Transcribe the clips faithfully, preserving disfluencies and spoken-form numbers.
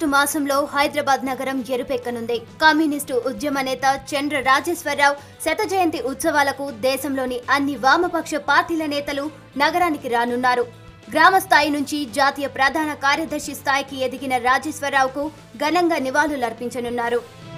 August మాసంలో హైదరాబాద్ నగరం ఎరుపెక్కనుంది. Communist ఉద్యమ నేత చంద్ర రాజేశ్వరరావు శత జయంతి ఉత్సవాలకు దేశంలోని అన్ని వామపక్ష పార్టీల నేతలు నగరానికి రానున్నారు. గ్రామ స్థాయి నుంచి జాతీయ ప్రధాన కార్యదర్శి స్థాయికి ఎదిగిన రాజేశ్వరరావుకు ఘనంగా నివాళులర్పించనున్నారు.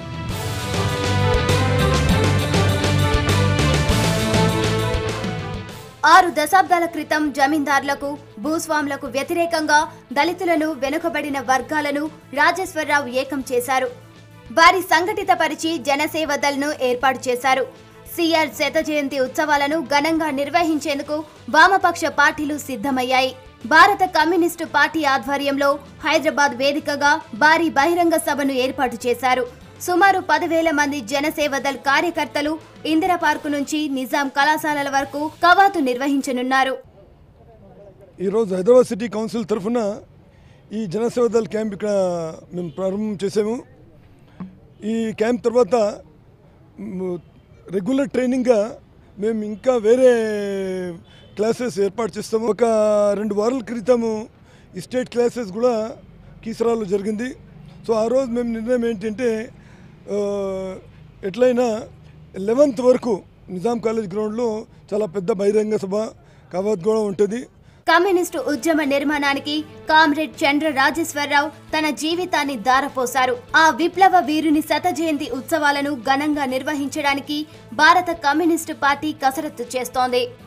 ఆరు దశాబ్దాల క్రితం జమీందారులకు, భూస్వాములకు వ్యతిరేకంగా దళితులను, వెనుకబడిన వర్గాలను రాజేశ్వరరావు ఏకం చేశారు. వారి సంఘటిత పరిచి జనసేవ దళను ఏర్పాటు చేశారు. సిఆర్ శత జయంతి ఉత్సవాలను ఘనంగా నిర్వహించేందుకు వామపక్ష పార్టీలు సిద్ధమయ్యాయి. భారత కమ్యూనిస్టు పార్టీ ఆధ్వర్యంలో హైదరాబాద్ వేదికగా భారీ బహిరంగ సభను ఏర్పాటు చేశారు. సుమారు పదివేల మంది జనసేవదళ్ కార్యకర్తలు ఇందిరా పార్కు నుంచి నిజాం కళాశాలల వరకు కవాతు నిర్వహించనున్నారు. ఈరోజు హైదరాబాద్ సిటీ కౌన్సిల్ తరఫున ఈ జనసేవదళ్ క్యాంప్ ఇక్కడ మేము ప్రారంభం చేసాము. ఈ క్యాంప్ తర్వాత రెగ్యులర్ ట్రైనింగ్గా మేము ఇంకా వేరే క్లాసెస్ ఏర్పాటు చేస్తాము. ఒక రెండు వారాల క్రితము ఈ స్టేట్ క్లాసెస్ కూడా కీసరాలో జరిగింది. సో ఆ రోజు మేము నిర్ణయం ఏంటంటే ఎట్లయినా లెవెన్త్ వరకు నిజాం కాలేజ్ గ్రౌండ్లో చాలా పెద్ద బహిరంగ సభ కవాత్ కూడా ఉంటుంది. కమ్యూనిస్టు ఉద్యమ నిర్మాణానికి కామ్రేడ్ చంద్ర రాజేశ్వరరావు తన జీవితాన్ని ధారపోశారు. ఆ విప్లవ వీరుని శత జయంతి ఉత్సవాలను ఘనంగా నిర్వహించడానికి భారత కమ్యూనిస్టు పార్టీ కసరత్తు చేస్తోంది.